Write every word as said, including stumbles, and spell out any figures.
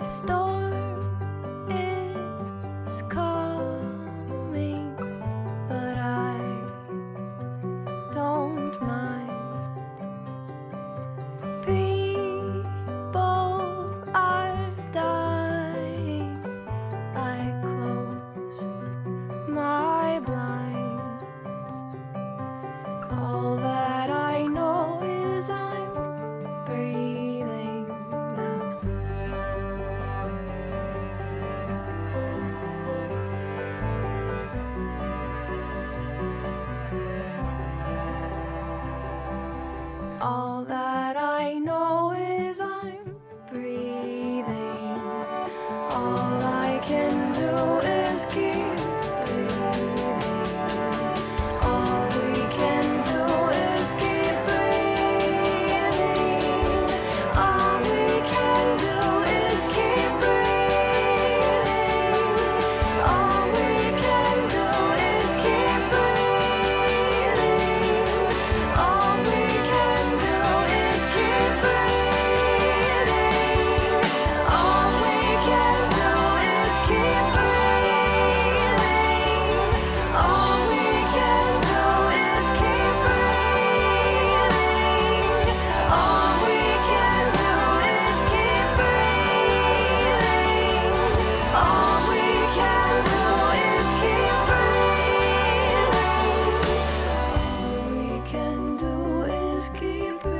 storm is coming, but I don't mind. People are dying. I close my blinds. All that I know is I'm breathing now. All that I know is I'm breathing. All I can do is keep breathing. All we can do is keep breathing. All we can do is keep breathing. All we can do is keep breathing. All we can do is keep breathing. All we can do is keep breathing. All we can do is keep breathing. All we can do is keep breathing. All we can do is keep breathing. All we can do is keep breathing.